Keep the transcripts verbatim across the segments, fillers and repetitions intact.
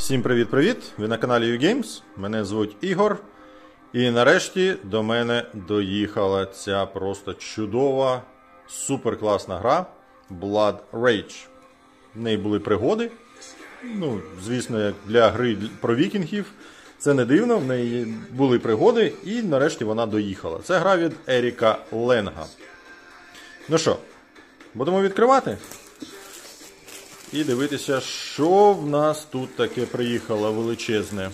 Всім привіт-привіт! Ви на каналі YouGames, мене звуть Ігор. І нарешті до мене доїхала ця просто чудова, суперкласна гра Blood Rage. В неї були пригоди. Ну, звісно, як для гри про вікінгів. Це не дивно, в неї були пригоди і нарешті вона доїхала. Це гра від Еріка Ленга. Ну що, будемо відкривати? І дивитися, що в нас тут таке приїхало величезне.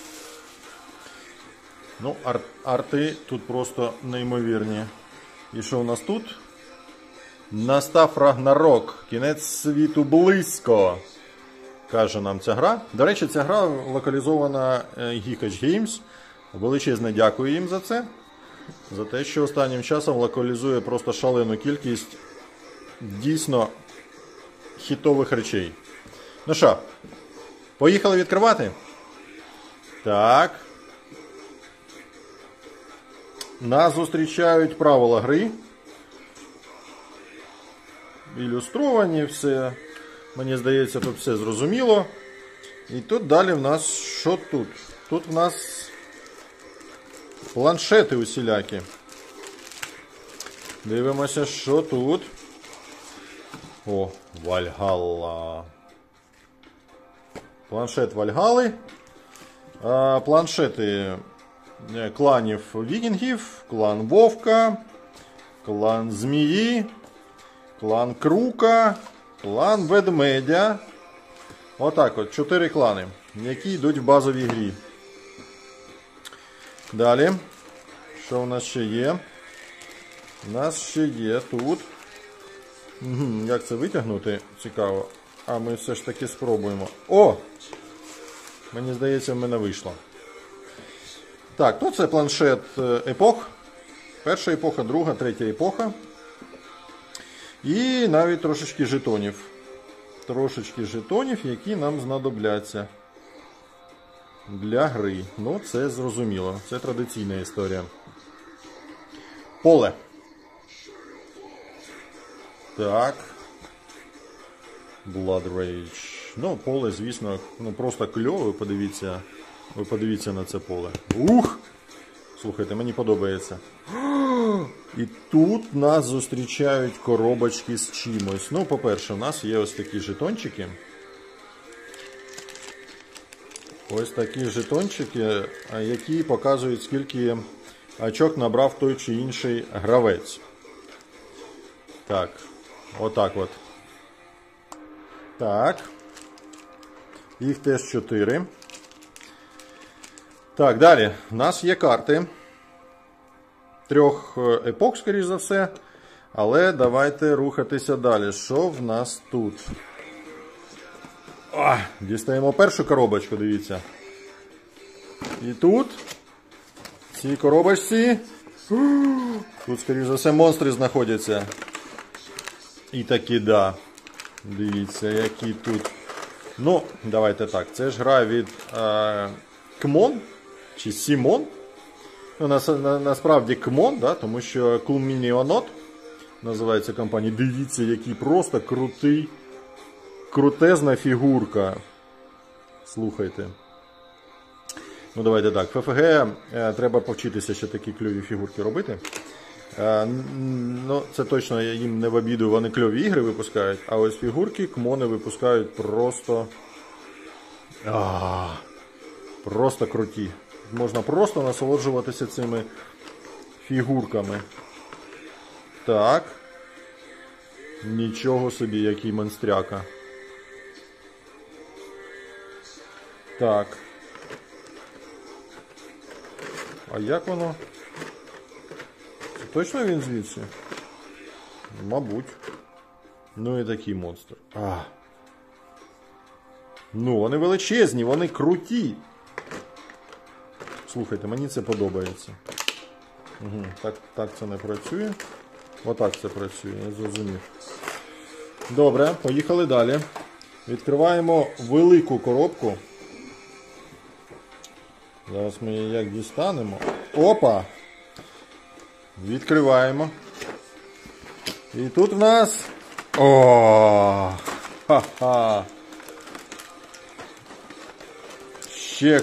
Ну, ар арти тут просто неймовірні. І що у нас тут? Настав Рагнарок. Кінець світу близько, каже нам ця гра. До речі, ця гра локалізована Geekage Games. Величезне дякую їм за це. За те, що останнім часом локалізує просто шалену кількість дійсно хітових речей. Ну що, поїхали відкривати? Так. Нас зустрічають правила гри. Ілюстровані все. Мені здається, тут все зрозуміло. І тут далі в нас, що тут? Тут в нас планшети усілякі. Дивимося, що тут. О, Вальгалла. Планшет Вальгали. А, планшети кланів вікінгів, клан Вовка, клан Змії, клан Крука, клан Ведмедя. Отак от, чотири клани, які йдуть в базовій грі. Далі, що у нас ще є? У нас ще є тут. Угу, як це витягнути? Цікаво. А ми все ж таки спробуємо. О! Мені здається, в мене вийшло. Так, то це планшет епох. Перша епоха, друга, третя епоха. І навіть трошечки жетонів. Трошечки жетонів, які нам знадобляться для гри. Ну, це зрозуміло. Це традиційна історія. Поле. Так. Blood Rage. Ну, поле, звісно, ну просто кльово. Ви подивіться, ви подивіться на це поле. Ух! Слухайте, мені подобається. І тут нас зустрічають коробочки з чимось. Ну, по-перше, у нас є ось такі жетончики. Ось такі жетончики, які показують, скільки очок набрав той чи інший гравець. Так, отак от. Так. Їх теж чотири. Так, далі. У нас є карти. Трьох епох, скоріш за все. Але давайте рухатися далі. Що в нас тут? О, дістаємо першу коробочку, дивіться. І тут, в цій коробочці, тут, скоріш за все, монстри знаходяться. І такі, да. Дивіться, які тут. Ну, давайте так. Це ж гра від е, Кмон, чи Сімон. Ну, на, на, насправді Кмон, да, тому що Кулмініонот називається компанія. Дивіться, який просто крутий, крутезна фігурка. Слухайте. Ну, давайте так. ФФГ е, треба повчитися ще такі кльові фігурки робити. Е, ну, це точно їм не в обіду, вони кльові ігри випускають, а ось фігурки Кмони випускають просто... А, просто круті. Можна просто насолоджуватися цими фігурками. Так. Нічого собі, який монстряка. Так. А як воно? Це точно він звідси? Мабуть. Ну і такий монстр. А. Ну, вони величезні, вони круті. Слухайте, мені це подобається. Угу, так, так це не працює. Отак це працює, я зрозумів. Добре, поїхали далі. Відкриваємо велику коробку. Зараз ми її як дістанемо. Опа! Відкриваємо. І тут в нас... О! Ха-ха!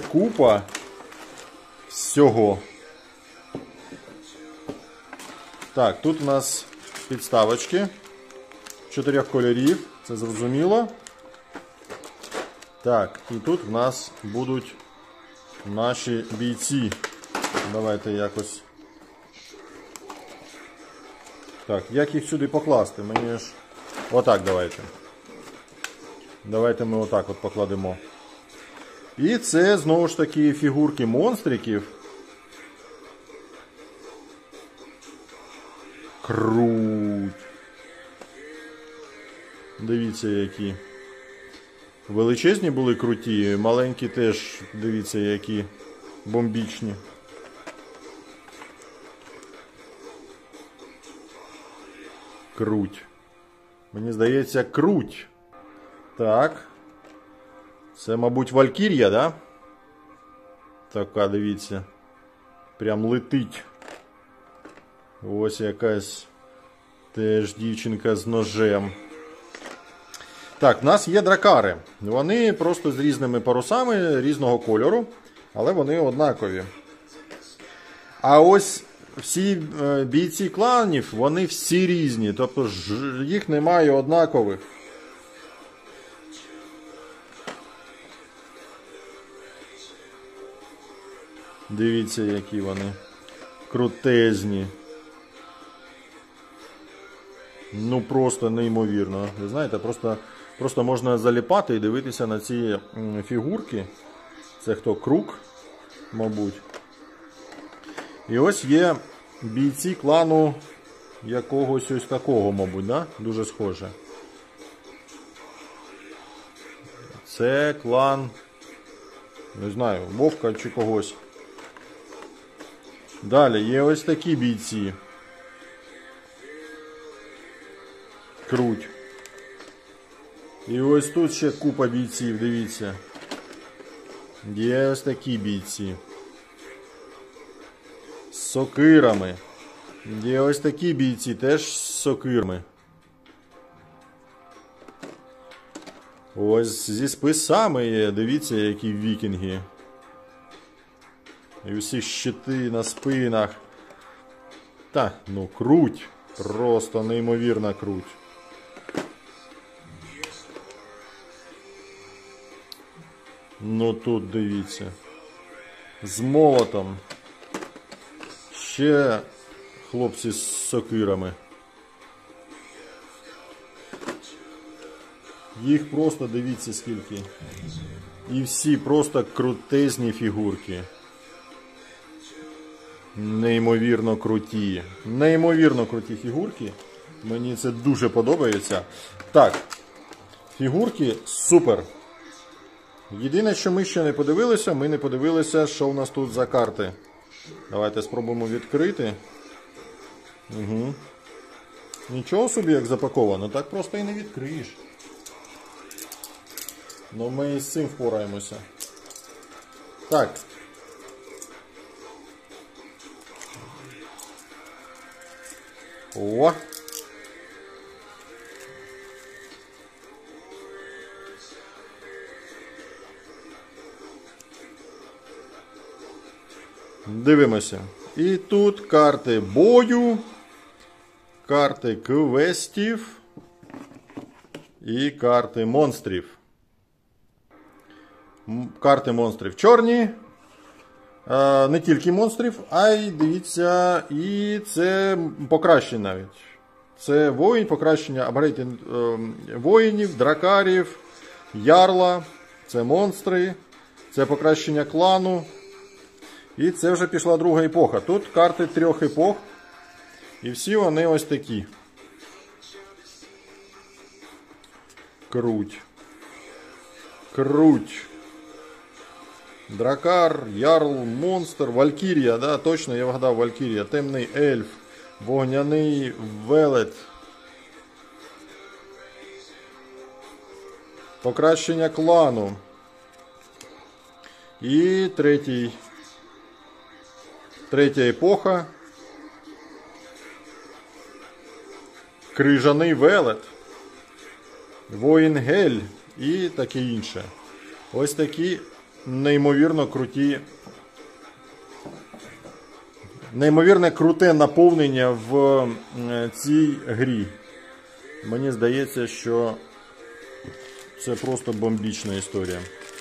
купа всього. Так, тут у нас підставочки чотирьох кольорів, це зрозуміло. Так, і тут в нас будуть наші бійці. Давайте якось. Так, як їх сюди покласти? Мені ж... Отак давайте. Давайте ми отак от покладемо. І це, знову ж таки, фігурки монстриків. Круть. Дивіться, які. Величезні були круті, маленькі теж, дивіться, які бомбічні. Круть. Мені здається, круть. Так. Це, мабуть, Валькірія, да? Така, дивіться. Прям летить. Ось якась теж дівчинка з ножем. Так, в нас є дракари. Вони просто з різними парусами, різного кольору, але вони однакові. А ось всі бійці кланів, вони всі різні, тобто їх немає однакових. Дивіться, які вони крутезні. Ну просто неймовірно. Ви знаєте, просто, просто можна заліпати і дивитися на ці фігурки. Це хто? Крук, мабуть. І ось є бійці клану якогось ось такого, мабуть, да? Дуже схоже. Це клан, не знаю, Вовка чи когось. Далі є ось такі бійці. Круть. І ось тут ще купа бійців, дивіться. Є ось такі бійці. З сокирами. Є ось такі бійці, теж з сокирами. Ось зі списами є, дивіться, які вікінги. І усі щити на спинах. Та, ну круть. Просто неймовірна круть. Ну тут дивіться. З молотом. Ще хлопці з сокирами. Їх просто дивіться скільки. І всі просто крутезні фігурки. Неймовірно круті. Неймовірно круті фігурки. Мені це дуже подобається. Так. Фігурки супер. Єдине, що ми ще не подивилися, ми не подивилися, що у нас тут за карти. Давайте спробуємо відкрити. Угу. Нічого собі, як запаковано. Так просто і не відкриєш. Ну ми з цим впораємося. Так. О! Дивимося. І тут карти бою, карти квестів і карти монстрів. Карти монстрів чорні. Не тільки монстрів, а й, дивіться, і це покращення навіть. Це воїн, покращення апгрейд воїнів, дракарів, ярла, це монстри, це покращення клану. І це вже пішла друга епоха. Тут карти трьох епох. І всі вони ось такі. Круть. Круть. Дракар, ярл, монстр, Валькірія, да, точно, я вгадав, Валькірія. Темний ельф, вогняний велет. Покращення клану. І третій. Третя епоха. Крижаний велет. Воїн Гель і таке інше. Ось такі неймовірно круті, неймовірне круте наповнення в цій грі. Мені здається, що це просто бомбічна історія.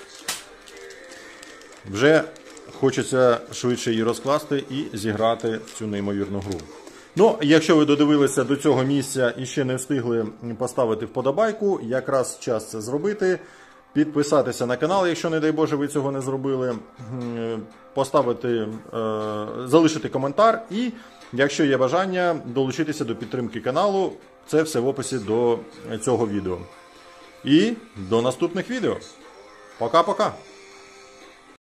Вже хочеться швидше її розкласти і зіграти в цю неймовірну гру. Ну, якщо ви додивилися до цього місця і ще не встигли поставити вподобайку, якраз час це зробити. Підписатися на канал, якщо, не дай Боже, ви цього не зробили. Поставити, залишити коментар і, якщо є бажання, долучитися до підтримки каналу. Це все в описі до цього відео. І до наступних відео. Пока-пока!